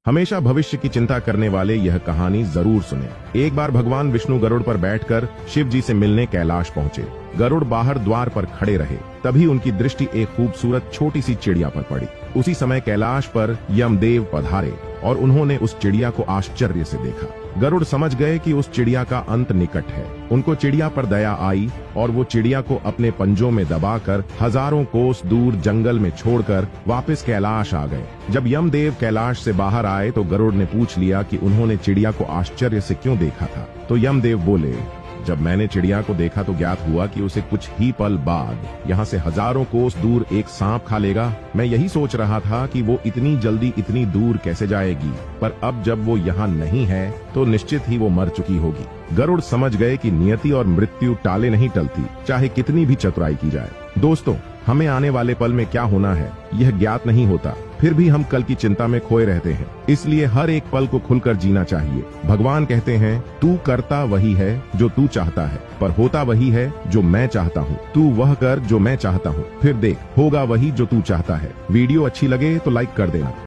हमेशा भविष्य की चिंता करने वाले यह कहानी जरूर सुने। एक बार भगवान विष्णु गरुड़ पर बैठकर शिव जी से मिलने कैलाश पहुंचे। गरुड़ बाहर द्वार पर खड़े रहे। तभी उनकी दृष्टि एक खूबसूरत छोटी सी चिड़िया पर पड़ी। उसी समय कैलाश पर यमदेव पधारे और उन्होंने उस चिड़िया को आश्चर्य से देखा। गरुड़ समझ गए कि उस चिड़िया का अंत निकट है। उनको चिड़िया पर दया आई और वो चिड़िया को अपने पंजों में दबाकर हजारों कोस दूर जंगल में छोड़कर वापस कैलाश आ गए। जब यमदेव कैलाश से बाहर आए तो गरुड़ ने पूछ लिया कि उन्होंने चिड़िया को आश्चर्य से क्यों देखा था। तो यमदेव बोले, जब मैंने चिड़िया को देखा तो ज्ञात हुआ कि उसे कुछ ही पल बाद यहाँ से हजारों कोस दूर एक सांप खा लेगा। मैं यही सोच रहा था कि वो इतनी जल्दी इतनी दूर कैसे जाएगी, पर अब जब वो यहाँ नहीं है तो निश्चित ही वो मर चुकी होगी। गरुड़ समझ गए कि नियति और मृत्यु टाले नहीं टलती, चाहे कितनी भी चतुराई की जाए। दोस्तों, हमें आने वाले पल में क्या होना है यह ज्ञात नहीं होता, फिर भी हम कल की चिंता में खोए रहते हैं। इसलिए हर एक पल को खुलकर जीना चाहिए। भगवान कहते हैं, तू करता वही है जो तू चाहता है, पर होता वही है जो मैं चाहता हूँ। तू वह कर जो मैं चाहता हूँ, फिर देख होगा वही जो तू चाहता है। वीडियो अच्छी लगे तो लाइक कर देना।